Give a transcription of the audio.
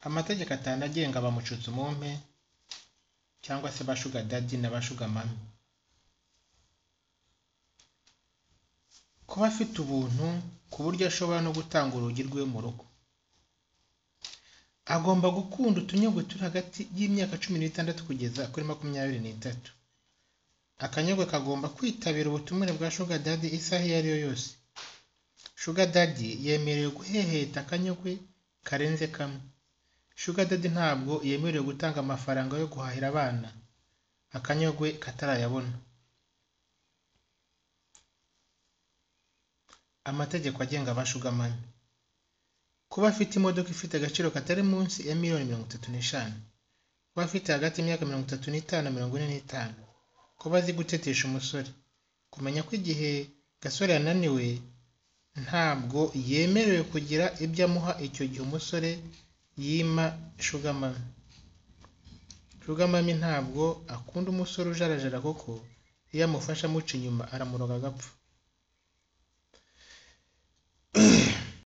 Amategeko atanu agenga abamucutse umumpe cyangwa se ba sugar daddy na ba sugar mommy. Kuba afite ubuntu ku buryo ashobora no gutanga urugi rwe mu rugo. Agomba gukunda utunyogwe turi hagati y'imyaka 16 kugeza kuri 23. Akanyogwe kagomba kwitabira ubutumire bwa sugar daddy isaha iyo ari yo yose. Sugar daddy yemerewe guheheta akanyogwe karenze kamwe. Sugar daddy ntabwo yemerewe gutanga amafaranga yo guhahira abana akanyogwe katarayabona. Amategeko agenga ba sugar mommy. Kuba afite imodoka ifite agaciro katari munsi ya $35,000. Kuba afite hagati y'imyaka 35 na 45. Kuba azi gutetesha umusore. Kumenya ko igihe gasore yananiwe ntabwo yemerewe kugira ibyo amuha icyo gihe umusore yima sugar mommy. Sugar mommy ntabwo akunda umusore ujarajara kuko iyo amufasha amuca inyuma aramuroga agapfa.